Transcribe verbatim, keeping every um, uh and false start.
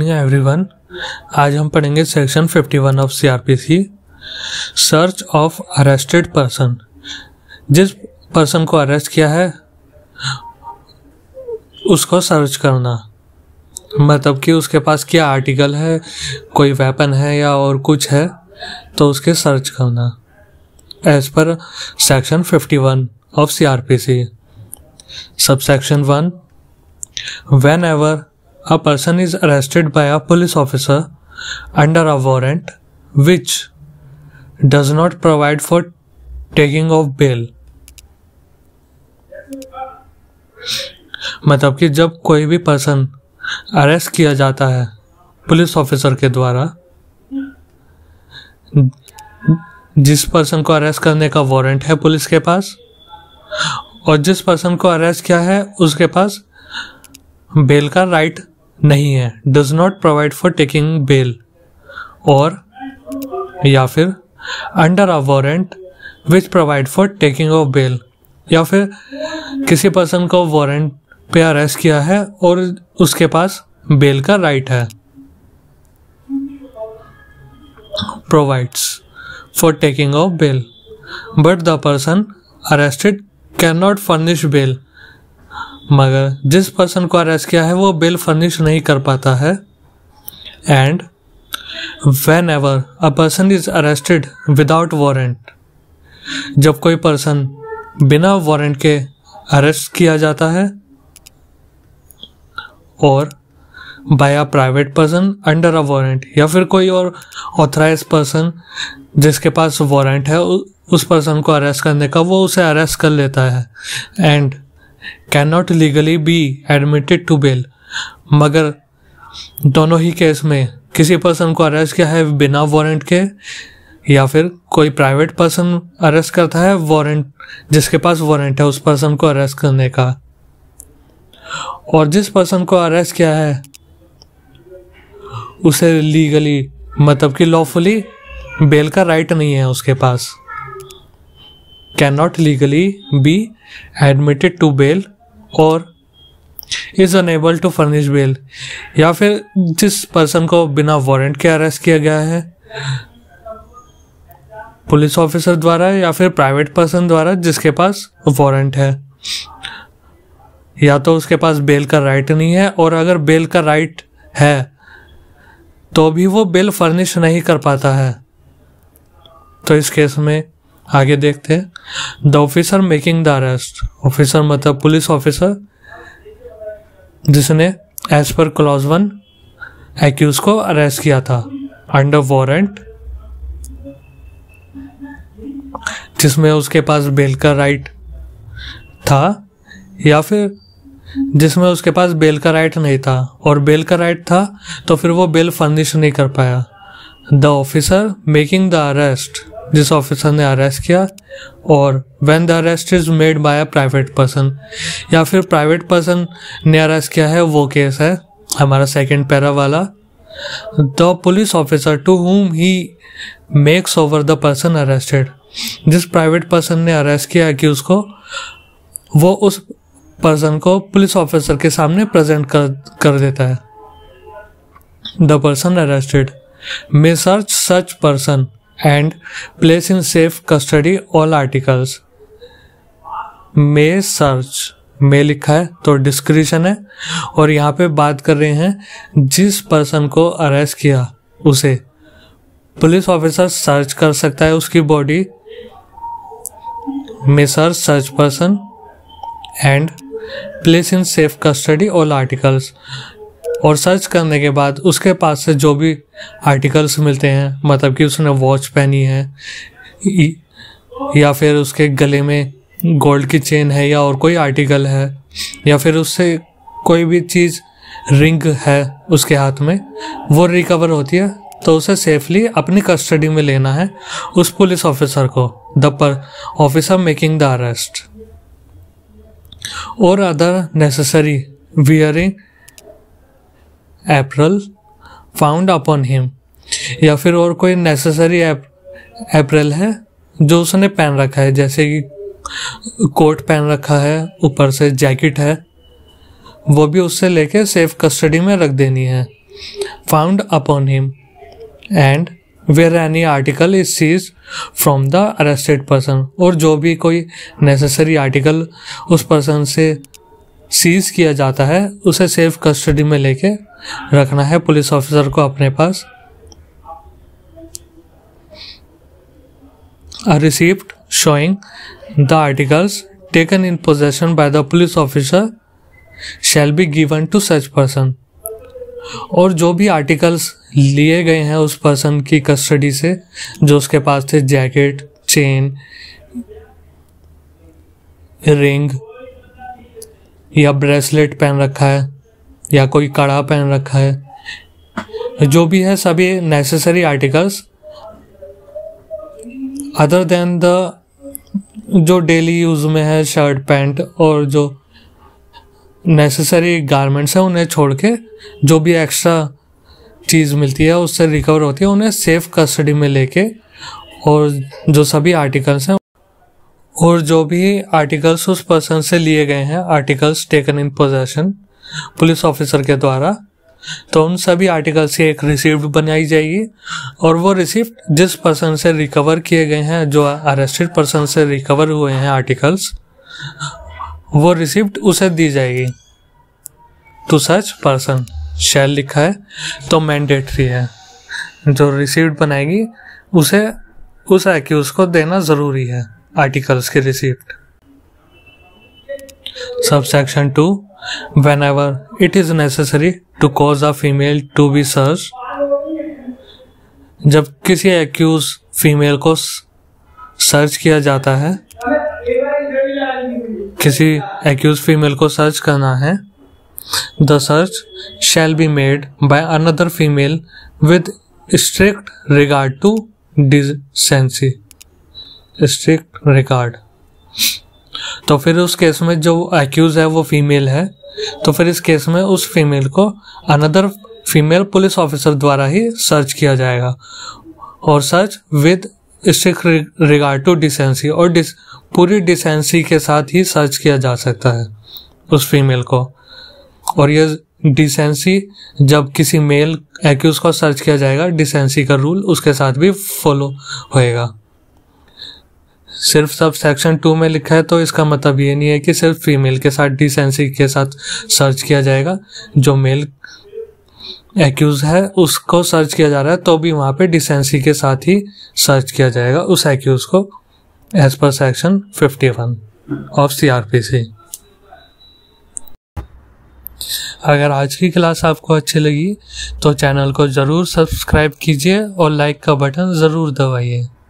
Morning everyone. आज हम पढ़ेंगे सेक्शन इक्यावन of CrPC, search of arrested person. जिस पर्सन को अरेस्ट किया है उसको सर्च करना, मतलब कि उसके पास क्या आर्टिकल है, कोई वेपन है या और कुछ है तो उसके सर्च करना एज पर सेक्शन इक्यावन of CrPC. Subsection one, whenever a person is arrested by a police officer under a warrant which does not provide for taking of bail, मतलब कि जब कोई भी पर्सन अरेस्ट किया जाता है पुलिस ऑफिसर के द्वारा, जिस पर्सन को अरेस्ट करने का वारंट है पुलिस के पास और जिस पर्सन को अरेस्ट किया है उसके पास बेल का राइट नहीं है, does not provide for taking bail, और या फिर under a warrant which provide for taking of bail, या फिर किसी पर्सन को वारंट पे अरेस्ट किया है और उसके पास बेल का राइट है, provides for taking of bail but the person arrested can not furnish bail, मगर जिस पर्सन को अरेस्ट किया है वो बेल फर्निश नहीं कर पाता है। And whenever a person is arrested without warrant, जब कोई पर्सन बिना वारंट के अरेस्ट किया जाता है और by a private person under a warrant, या फिर कोई और ऑथराइज पर्सन जिसके पास वारंट है उस पर्सन को अरेस्ट करने का, वो उसे अरेस्ट कर लेता है and can not legally be admitted to bail, मगर दोनों ही केस में किसी पर्सन को अरेस्ट किया है बिना वारंट के या फिर कोई प्राइवेट पर्सन अरेस्ट करता है वारंट, जिसके पास वारंट है उस पर्सन को अरेस्ट करने का, और जिस पर्सन को अरेस्ट किया है उसे लीगली मतलब कि लॉफुली बेल का राइट नहीं है उसके पास, can not legally be admitted to bail और is unable to furnish bail, या फिर जिस पर्सन को बिना वारंट के अरेस्ट किया गया है पुलिस ऑफिसर द्वारा या फिर प्राइवेट पर्सन द्वारा जिसके पास वारंट है, या तो उसके पास बेल का राइट नहीं है, और अगर बेल का राइट है तो भी वो बेल फर्निश नहीं कर पाता है। तो इस केस में आगे देखते हैं। The officer making the arrest, officer मतलब पुलिस ऑफिसर जिसने as per clause one accused को अरेस्ट किया था अंडर वारंट, जिसमें उसके पास बेल का राइट था या फिर जिसमें उसके पास बेल का राइट नहीं था, और बेल का राइट था तो फिर वो बेल फर्निश नहीं कर पाया। The officer making the arrest, जिस ऑफिसर ने अरेस्ट किया, और when the arrest is made by a private person, या फिर प्राइवेट पर्सन ने अरेस्ट किया है, वो केस है हमारा सेकंड पैरा वाला। The police officer to whom he makes over the person arrested, जिस प्राइवेट पर्सन ने अरेस्ट किया कि उसको, वो उस पर्सन को पुलिस ऑफिसर के सामने प्रेजेंट कर कर देता है। The person arrested may search such person and place in safe custody all articles. May search, मे लिखा है तो डिस्क्रिप्शन है, और यहाँ पे बात कर रहे हैं जिस पर्सन को अरेस्ट किया उसे पुलिस ऑफिसर सर्च कर सकता है उसकी body. May search such person and place in safe custody all articles, और सर्च करने के बाद उसके पास से जो भी आर्टिकल्स मिलते हैं, मतलब कि उसने वॉच पहनी है या फिर उसके गले में गोल्ड की चेन है या और कोई आर्टिकल है, या फिर उससे कोई भी चीज़ रिंग है उसके हाथ में, वो रिकवर होती है तो उसे सेफली अपनी कस्टडी में लेना है उस पुलिस ऑफिसर को, the officer making the arrest, और other necessary wearing apparel found upon him, या फिर और कोई नेसेसरी अप्रैल है जो उसने पहन रखा है, जैसे कि कोट पहन रखा है, ऊपर से जैकेट है, वो भी उससे लेके सेफ कस्टडी में रख देनी है। Found upon him and where any article is seize from the arrested person, और जो भी कोई नेसेसरी आर्टिकल उस पर्सन से सीज किया जाता है उसे सेफ कस्टडी में लेके रखना है पुलिस ऑफिसर को अपने पास। A receipt showing the articles taken in possession by the police officer shall be given to such person, और जो भी आर्टिकल्स लिए गए हैं उस पर्सन की कस्टडी से, जो उसके पास थे, जैकेट, चेन, रिंग या ब्रेसलेट पहन रखा है या कोई कड़ा पहन रखा है, जो भी है सभी necessary articles other than the जो डेली यूज में है, शर्ट पैंट और जो नेसेसरी गारमेंट्स है उन्हें छोड़ के जो भी एक्स्ट्रा चीज़ मिलती है उससे रिकवर होती है, उन्हें सेफ कस्टडी में लेके, और जो सभी आर्टिकल्स हैं और जो भी आर्टिकल्स उस पर्सन से लिए गए हैं, articles taken in possession police officer के द्वारा, तो उन सभी आर्टिकल्स की एक रिसिप्ट बनाई जाएगी, और वो रिसिप्ट जिस पर्सन से रिकवर किए गए हैं, जो अरेस्टेड पर्सन से रिकवर हुए हैं आर्टिकल्स, वो रिसिप्ट उसे दी जाएगी। टू सच पर्सन शैल लिखा है तो मैंडेटरी है, जो रिसिप्ट बनाएगी उसे उस एक्यूज को देना ज़रूरी है आर्टिकल्स की receipt. Subsection two, whenever it is necessary to cause a female to be searched, जब किसी एक्यूज फीमेल को सर्च किया जाता है, किसी एक्यूज फीमेल को सर्च करना है, the search shall be made by another female with strict regard to decency, strict regard। तो फिर उस केस में जो एक्यूज है वो फीमेल है, तो फिर इस केस में उस फीमेल को अनदर फीमेल पुलिस ऑफिसर द्वारा ही सर्च किया जाएगा, और search with strict regard to decency, और डिस, पूरी डिसेंसी के साथ ही सर्च किया जा सकता है उस फीमेल को। और ये डिसेंसी जब किसी मेल एक्यूज को सर्च किया जाएगा, डिसेंसी का रूल उसके साथ भी फॉलो होएगा। सिर्फ सब सेक्शन टू में लिखा है तो इसका मतलब ये नहीं है कि सिर्फ फीमेल के साथ डिसेंसी के साथ सर्च किया जाएगा, जो मेल एक्यूज है उसको सर्च किया जा रहा है तो भी वहाँ पे डिसेंसी के साथ ही सर्च किया जाएगा उस एक्यूज को, as per section fifty one of CrPC. अगर आज की क्लास आपको अच्छी लगी तो चैनल को ज़रूर सब्सक्राइब कीजिए और लाइक का बटन ज़रूर दबाइए।